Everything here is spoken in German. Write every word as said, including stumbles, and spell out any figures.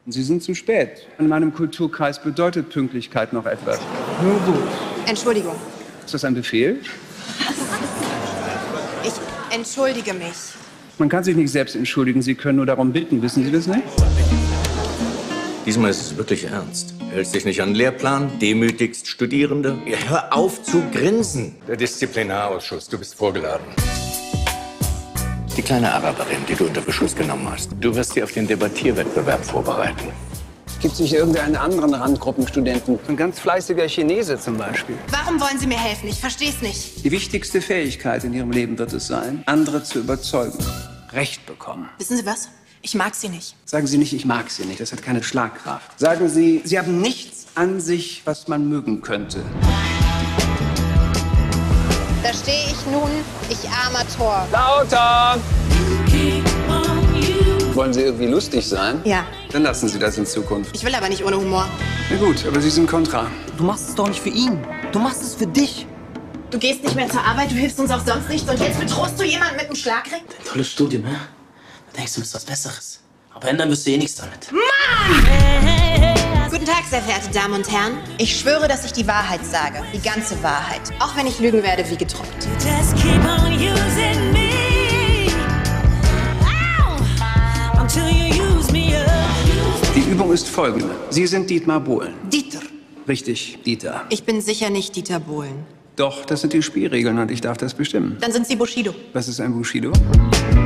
Sie sind zu spät. In meinem Kulturkreis bedeutet Pünktlichkeit noch etwas. Nur gut. Entschuldigung. Ist das ein Befehl? Ich entschuldige mich. Man kann sich nicht selbst entschuldigen. Sie können nur darum bitten. Wissen Sie das nicht? Diesmal ist es wirklich ernst. Hältst dich nicht an den Lehrplan, demütigst Studierende. Ja, hör auf zu grinsen. Der Disziplinarausschuss, du bist vorgeladen. Die kleine Araberin, die du unter Beschuss genommen hast. Du wirst sie auf den Debattierwettbewerb vorbereiten. Gibt es nicht irgendeinen anderen Randgruppenstudenten? Ein ganz fleißiger Chinese zum Beispiel. Warum wollen Sie mir helfen? Ich versteh's nicht. Die wichtigste Fähigkeit in Ihrem Leben wird es sein, andere zu überzeugen. Recht bekommen. Wissen Sie was? Ich mag Sie nicht. Sagen Sie nicht, ich mag Sie nicht. Das hat keine Schlagkraft. Sagen Sie, Sie haben nichts an sich, was man mögen könnte. Da stehe ich nun, ich armer Tor. Lauter! Wollen Sie irgendwie lustig sein? Ja. Dann lassen Sie das in Zukunft. Ich will aber nicht ohne Humor. Na gut, aber Sie sind kontra. Du machst es doch nicht für ihn. Du machst es für dich. Du gehst nicht mehr zur Arbeit, du hilfst uns auch sonst nicht und jetzt bedrohst du jemanden mit einem Schlagring? Tolles Studium, ne? Da denkst du, du bist was Besseres. Aber ändern wirst du eh nichts damit. Guten Tag, sehr verehrte Damen und Herren. Ich schwöre, dass ich die Wahrheit sage. Die ganze Wahrheit. Auch wenn ich lügen werde wie gedruckt. Just keep on using me. Ow, until you use me up. Die Übung ist folgende. Sie sind Dietmar Bohlen. Dieter. Richtig, Dieter. Ich bin sicher nicht Dieter Bohlen. Doch, das sind die Spielregeln und ich darf das bestimmen. Dann sind Sie Bushido. Was ist ein Bushido?